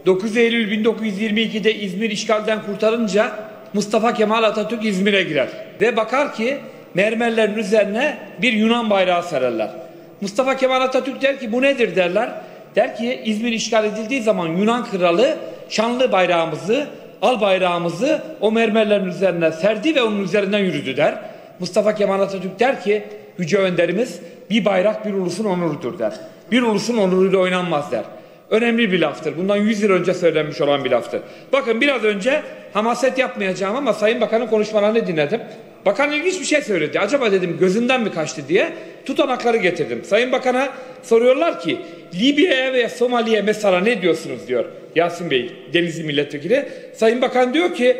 9 Eylül 1922'de İzmir işgalden kurtarınca Mustafa Kemal Atatürk İzmir'e girer ve bakar ki mermerlerin üzerine bir Yunan bayrağı sererler. Mustafa Kemal Atatürk der ki bu nedir derler. Der ki İzmir işgal edildiği zaman Yunan kralı şanlı bayrağımızı, al bayrağımızı o mermerlerin üzerine serdi ve onun üzerinden yürüdü der. Mustafa Kemal Atatürk der ki Yüce Önderimiz bir bayrak bir ulusun onurudur der. Bir ulusun onuruyla oynanmaz der. Önemli bir laftır. Bundan 100 yıl önce söylenmiş olan bir laftır. Bakın biraz önce hamaset yapmayacağım ama Sayın Bakan'ın konuşmalarını dinledim. Bakan ilginç bir şey söyledi. Acaba dedim gözünden mi kaçtı diye tutanakları getirdim. Sayın Bakan'a soruyorlar ki Libya'ya ve Somali'ye mesela ne diyorsunuz diyor Yasin Bey, Denizli milletvekili. Sayın Bakan diyor ki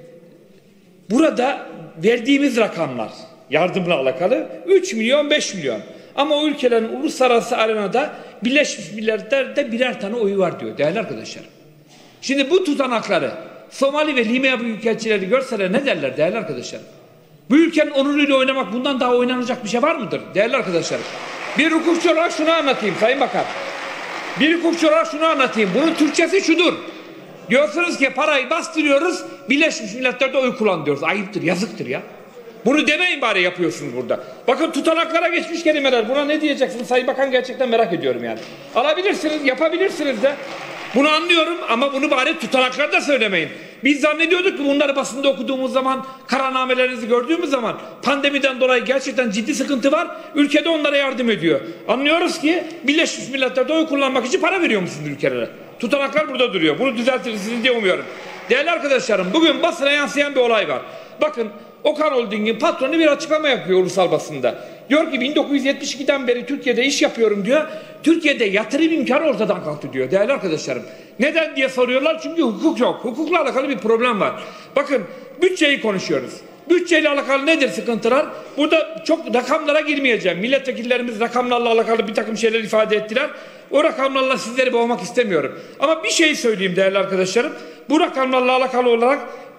burada verdiğimiz rakamlar yardımla alakalı 3 milyon 5 milyon. Ama o ülkelerin uluslararası arenada Birleşmiş Milletler'de birer tane oyu var diyor değerli arkadaşlar. Şimdi bu tutanakları Somali ve Libya büyükelçileri görseler ne derler değerli arkadaşlar? Bu ülkenin onuruyla oynamak bundan daha oynanacak bir şey var mıdır değerli arkadaşlar? Bir hukukçu olarak şunu anlatayım Sayın Bakan. Bir hukukçu olarak şunu anlatayım. Bunun Türkçesi şudur. Diyorsunuz ki parayı bastırıyoruz, Birleşmiş Milletler'de oy kullan diyoruz. Ayıptır, yazıktır ya. Bunu demeyin bari yapıyorsunuz burada. Bakın tutanaklara geçmiş kelimeler. Buna ne diyeceksiniz Sayın Bakan, gerçekten merak ediyorum yani. Alabilirsiniz, yapabilirsiniz de. Bunu anlıyorum ama bunu bari tutanaklarda söylemeyin. Biz zannediyorduk ki bunları basında okuduğumuz zaman, kararnamelerinizi gördüğümüz zaman pandemiden dolayı gerçekten ciddi sıkıntı var. Ülkede onlara yardım ediyor. Anlıyoruz ki Birleşmiş Milletler'de oy kullanmak için para veriyor musunuz ülkelere? Tutanaklar burada duruyor. Bunu düzeltirsiniz diye umuyorum. Değerli arkadaşlarım, bugün basına yansıyan bir olay var. Bakın Okan Holding'in patronu bir açıklama yapıyor ulusal basında. Diyor ki 1972'den beri Türkiye'de iş yapıyorum diyor. Türkiye'de yatırım imkanı ortadan kalktı diyor değerli arkadaşlarım. Neden diye soruyorlar, çünkü hukuk yok. Hukukla alakalı bir problem var. Bakın bütçeyi konuşuyoruz. Bütçeyle alakalı nedir sıkıntılar? Burada çok rakamlara girmeyeceğim. Milletvekillerimiz rakamlarla alakalı bir takım şeyler ifade ettiler. O rakamlarla sizleri boğmak istemiyorum. Ama bir şey söyleyeyim değerli arkadaşlarım. Bu rakamlarla alakalı olarak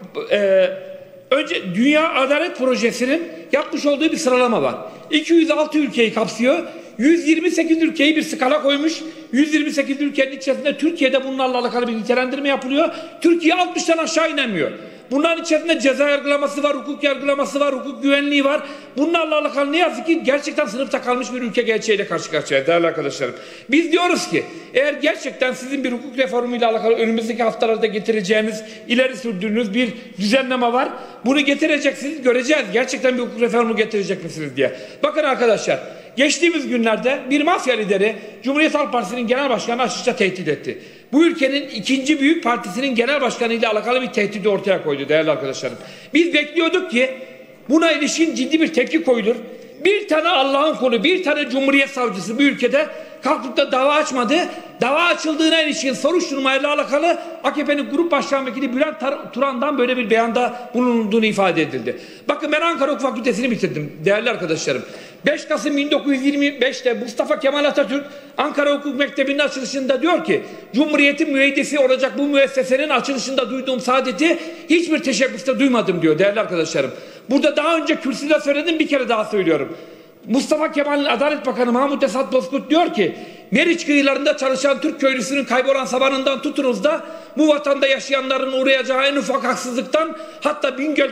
önce Dünya Adalet Projesi'nin yapmış olduğu bir sıralama var. 206 ülkeyi kapsıyor. 128 ülkeyi bir skala koymuş. 128 ülkenin içerisinde Türkiye'de bunlarla alakalı bir nitelendirme yapılıyor. Türkiye 60'tan aşağı inemiyor. Bunların içerisinde ceza yargılaması var, hukuk yargılaması var, hukuk güvenliği var. Bunlarla alakalı ne yazık ki gerçekten sınıfta kalmış bir ülke gerçeğiyle karşı karşıyayız değerli arkadaşlarım. Biz diyoruz ki eğer gerçekten sizin bir hukuk reformuyla alakalı önümüzdeki haftalarda getireceğiniz, ileri sürdüğünüz bir düzenleme var. Bunu getireceksiniz, göreceğiz. Gerçekten bir hukuk reformu getirecek misiniz diye. Bakın arkadaşlar, geçtiğimiz günlerde bir mafya lideri Cumhuriyet Halk Partisi'nin genel başkanı açıkça tehdit etti. Bu ülkenin ikinci büyük partisinin genel başkanı ile alakalı bir tehdidi ortaya koydu değerli arkadaşlarım. Biz bekliyorduk ki buna ilişkin ciddi bir tepki koyulur. Bir tane Allah'ın kulu, bir tane Cumhuriyet savcısı bu ülkede kalkıp da dava açmadı. Dava açıldığına ilişkin soruşturmayla alakalı AKP'nin grup başkan vekili Bülent Turan'dan böyle bir beyanda bulunduğunu ifade edildi. Bakın ben Ankara Hukuk Fakültesini bitirdim değerli arkadaşlarım. 5 Kasım 1925'te Mustafa Kemal Atatürk Ankara Hukuk Mektebi'nin açılışında diyor ki Cumhuriyet'in müeyyidesi olacak bu müessesenin açılışında duyduğum saadeti hiçbir teşebbüste duymadım diyor değerli arkadaşlarım. Burada daha önce kürsüde söyledim, bir kere daha söylüyorum. Mustafa Kemal'in Adalet Bakanı Mahmut Esat Bozkurt diyor ki Meriç kıyılarında çalışan Türk köylüsünün kaybolan sabanından tutunuz da bu vatanda yaşayanların uğrayacağı en ufak haksızlıktan, hatta Bingöl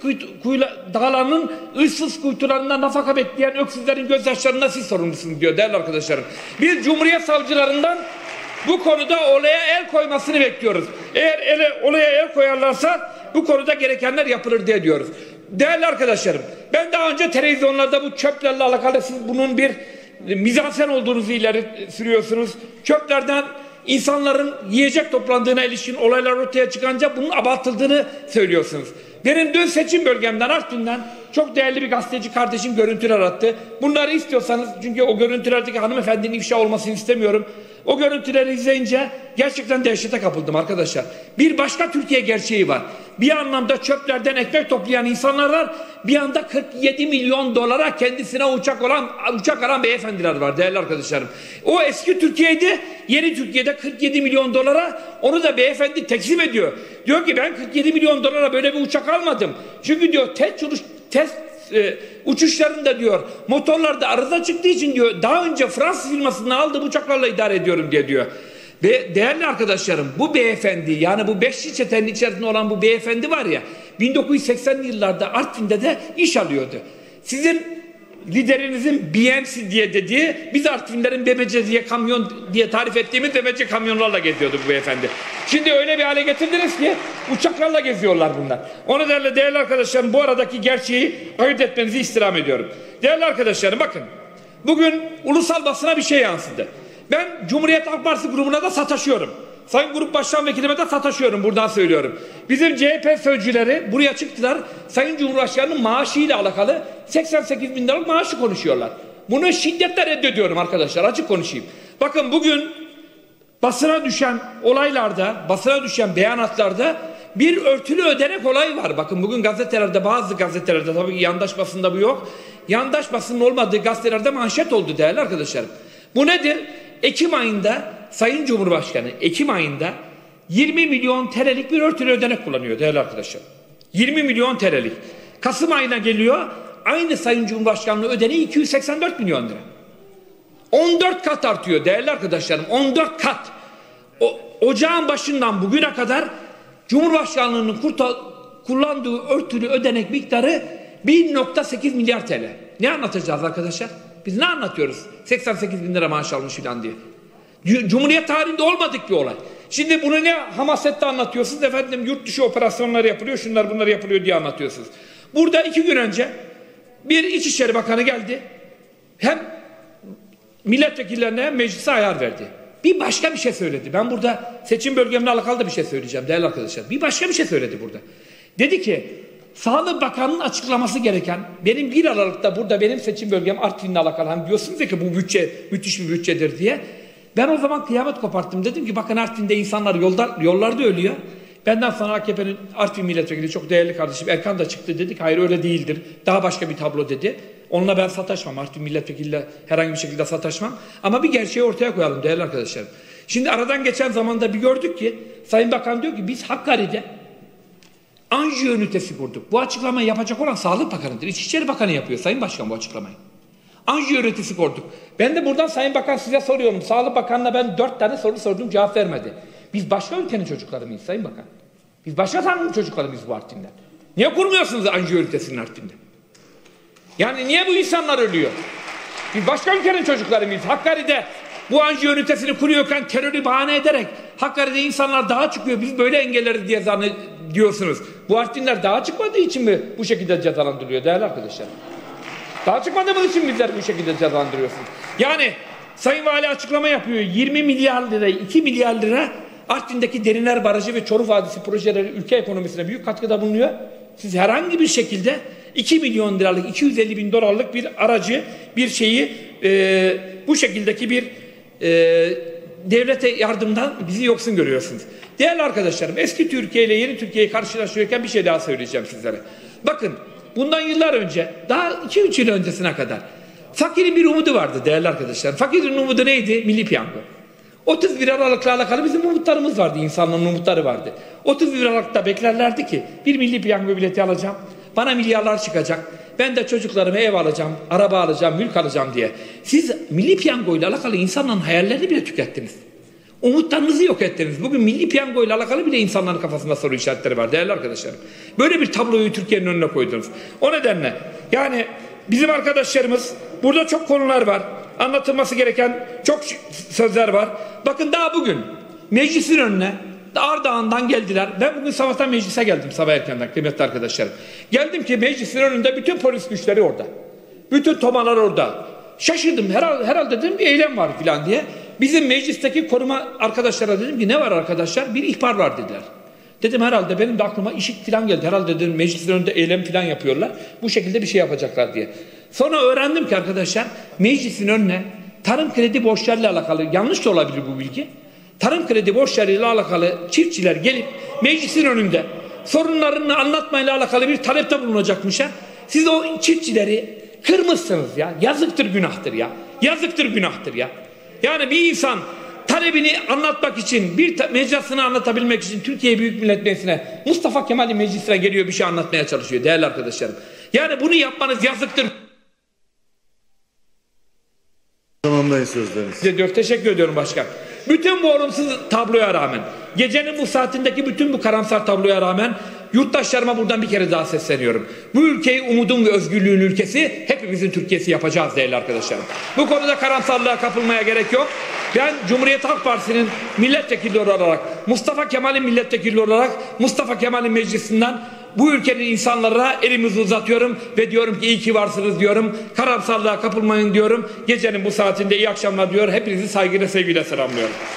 dağlarının ıssız kuytularında nafaka bekleyen öksüzlerin gözyaşlarına siz sorumlusunuz diyor değerli arkadaşlarım. Biz Cumhuriyet savcılarından bu konuda olaya el koymasını bekliyoruz. Eğer olaya el koyarlarsa bu konuda gerekenler yapılır diye diyoruz. Değerli arkadaşlarım, ben daha önce televizyonlarda bu çöplerle alakalı siz bunun bir mizansen olduğunuzu ileri sürüyorsunuz. Çöplerden insanların yiyecek toplandığına ilişkin olaylar ortaya çıkınca bunun abartıldığını söylüyorsunuz. Benim dün seçim bölgemden, Artvin'den çok değerli bir gazeteci kardeşim görüntüler attı. Bunları istiyorsanız, çünkü o görüntülerdeki hanımefendinin ifşa olmasını istemiyorum. O görüntüleri izleyince gerçekten dehşete kapıldım arkadaşlar. Bir başka Türkiye gerçeği var. Bir anlamda çöplerden ekmek toplayan insanlar var. Bir anda 47 milyon dolara kendisine uçak alan beyefendiler var değerli arkadaşlarım. O eski Türkiye'ydi. Yeni Türkiye'de 47 milyon dolara onu da beyefendi tekzip ediyor. Diyor ki ben 47 milyon dolara böyle bir uçak almadım. Çünkü diyor test uçuşlarında diyor motorlarda arıza çıktığı için diyor daha önce Fransız firmasından aldığım uçaklarla idare ediyorum diyor. Ve değerli arkadaşlarım, bu beyefendi, yani bu beşli çetenin içerisinde olan bu beyefendi var ya, 1980'li yıllarda Artvin'de de iş alıyordu. Sizin liderinizin BMC diye dediği, biz Artvinlerin BMC diye kamyon diye tarif ettiğimiz BMC kamyonlarla geziyordu bu beyefendi. Şimdi öyle bir hale getirdiniz ki uçaklarla geziyorlar bunlar. O nedenle değerli arkadaşlarım, bu aradaki gerçeği ayırt etmenizi istirham ediyorum. Değerli arkadaşlarım, bakın bugün ulusal basına bir şey yansıdı. Ben Cumhuriyet Halk Partisi grubuna da sataşıyorum. Sayın Grup Başkan Vekilime de sataşıyorum, buradan söylüyorum. Bizim CHP sözcüleri buraya çıktılar, Sayın Cumhurbaşkanı'nın maaşıyla alakalı 88 bin liralık maaşı konuşuyorlar. Bunu şiddetle reddediyorum arkadaşlar, açık konuşayım. Bakın bugün basına düşen olaylarda, basına düşen beyanatlarda bir örtülü ödenek olayı var. Bakın bugün gazetelerde, bazı gazetelerde, tabii ki yandaş basında bu yok, yandaş basının olmadığı gazetelerde manşet oldu değerli arkadaşlarım. Bu nedir? Ekim ayında Sayın Cumhurbaşkanı Ekim ayında 20 milyon TL'lik bir örtülü ödenek kullanıyor değerli arkadaşlar. 20 milyon TL'lik. Kasım ayına geliyor, aynı Sayın Cumhurbaşkanlığı ödeneği 284 milyon lira. 14 kat artıyor değerli arkadaşlarım. 14 kat. Ocağın başından bugüne kadar Cumhurbaşkanlığının kullandığı örtülü ödenek miktarı 1,8 milyar TL. Ne anlatacağız arkadaşlar? Biz ne anlatıyoruz? 88 bin lira maaş almış filan diye. Cumhuriyet tarihinde olmadık bir olay. Şimdi bunu ne hamasetle anlatıyorsunuz? Efendim yurt dışı operasyonlar yapılıyor, şunlar bunlar yapılıyor diye anlatıyorsunuz. Burada 2 gün önce bir İçişleri Bakanı geldi. Hem milletvekillerine hem meclise ayar verdi. Bir başka bir şey söyledi. Ben burada seçim bölgemle alakalı da bir şey söyleyeceğim değerli arkadaşlar. Bir başka bir şey söyledi burada. Dedi ki Sağlık Bakanı'nın açıklaması gereken, benim 1 Aralık'ta burada benim seçim bölgem Artvin'le alakalı, hani diyorsunuz ya ki bu bütçe müthiş bir bütçedir diye. Ben o zaman kıyamet koparttım. Dedim ki bakın Artvin'de insanlar yollarda ölüyor. Benden sonra AKP'nin Artvin milletvekili çok değerli kardeşim Erkan da çıktı, dedik hayır öyle değildir. Daha başka bir tablo dedi. Onunla ben sataşmam. Artvin milletvekiliyle herhangi bir şekilde sataşmam. Ama bir gerçeği ortaya koyalım değerli arkadaşlarım. Şimdi aradan geçen zamanda bir gördük ki Sayın Bakan diyor ki biz Hakkari'de anjiyo ünitesi kurduk. Bu açıklamayı yapacak olan Sağlık Bakanı'dır. İçişleri Bakanı yapıyor Sayın Başkan bu açıklamayı. Anjiyo ünitesi kurduk. Ben de buradan Sayın Bakan size soruyorum. Sağlık Bakanı'na ben 4 tane soru sordum, cevap vermedi. Biz başka ülkenin çocukları mıyız Sayın Bakan? Biz başka tanrının çocukları mıyız bu Artvin'de? Niye kurmuyorsunuz anjiyo ünitesinin Artvin'de? Yani niye bu insanlar ölüyor? Biz başka ülkenin çocukları mıyız? Hakkari'de bu anjiyo ünitesini kuruyorken terörü bahane ederek Hakkari'de insanlar dağa çıkıyor. Biz böyle engelleriz diye zannediyorsunuz. Bu Artvinler dağa çıkmadığı için mi bu şekilde cezalandırılıyor değerli arkadaşlar? Dağa çıkmadığımız için bizler bu şekilde cezalandırıyorsunuz. Yani Sayın Vali açıklama yapıyor. 20 milyar lira, 2 milyar lira Artvin'deki Derinler Barajı ve Çoruh Vadisi projeleri ülke ekonomisine büyük katkıda bulunuyor. Siz herhangi bir şekilde 2 milyon liralık, 250 bin dolarlık bir aracı, bir şeyi bu şekildeki bir devlete yardımdan bizi yoksun görüyorsunuz. Değerli arkadaşlarım, eski Türkiye ile yeni Türkiye'yi karşılaştırırken bir şey daha söyleyeceğim sizlere. Bakın, bundan yıllar önce, daha 2-3 yıl öncesine kadar fakirin bir umudu vardı değerli arkadaşlar. Fakirin umudu neydi? Milli Piyango. 31 Aralık'la alakalı bizim umutlarımız vardı, insanların umutları vardı. 31 Aralık'ta beklerlerdi ki bir Milli Piyango bileti alacağım, bana milyarlar çıkacak, ben de çocuklarıma ev alacağım, araba alacağım, mülk alacağım diye. Siz Milli Piyango ile alakalı insanların hayallerini bile tükettiniz. Umutlarınızı yok ettiniz. Bugün Milli Piyango ile alakalı bile insanların kafasında soru işaretleri var değerli arkadaşlarım. Böyle bir tabloyu Türkiye'nin önüne koydunuz. O nedenle yani bizim arkadaşlarımız, burada çok konular var. Anlatılması gereken çok sözler var. Bakın daha bugün meclisin önüne Ardahan'dan geldiler. Ben bugün sabahtan meclise geldim, sabah erkenden kıymetli arkadaşlarım. Geldim ki meclisin önünde bütün polis güçleri orada. Bütün tomalar orada. Şaşırdım, herhalde dedim bir eylem var filan diye. Bizim meclisteki koruma arkadaşlara dedim ki ne var arkadaşlar? Bir ihbar var dediler. Dedim herhalde benim de aklıma işit filan geldi. Herhalde dedim meclisin önünde eylem filan yapıyorlar. Bu şekilde bir şey yapacaklar diye. Sonra öğrendim ki arkadaşlar meclisin önüne tarım kredi borçlarıyla alakalı, yanlış da olabilir bu bilgi, tarım kredi borçlarıyla alakalı çiftçiler gelip meclisin önünde sorunlarını anlatmayla alakalı bir talepte bulunacakmışlar. Siz o çiftçileri kırmışsınız ya. Yazıktır, günahtır ya. Yazıktır, günahtır ya. Yani bir insan talebini anlatmak için, bir meclisini anlatabilmek için Türkiye Büyük Millet Meclisi'ne, Mustafa Kemal'in meclisine geliyor, bir şey anlatmaya çalışıyor değerli arkadaşlarım. Yani bunu yapmanız yazıktır. Tamamlayın sözlerinizi. Size diyor, teşekkür ediyorum başkan. bütün bu olumsuz tabloya rağmen, gecenin bu saatindeki bütün bu karamsar tabloya rağmen yurttaşlarıma buradan bir kere daha sesleniyorum. Bu ülkeyi umudun ve özgürlüğün ülkesi, hepimizin Türkiye'si yapacağız değerli arkadaşlarım. Bu konuda karamsarlığa kapılmaya gerek yok. Ben Cumhuriyet Halk Partisi'nin milletvekili olarak, Mustafa Kemal'in milletvekili olarak Mustafa Kemal'in meclisinden bu ülkenin insanlara elimizi uzatıyorum ve diyorum ki iyi ki varsınız diyorum. Karamsarlığa kapılmayın diyorum. Gecenin bu saatinde iyi akşamlar diyor. Hepinizi saygıyla sevgiyle selamlıyorum.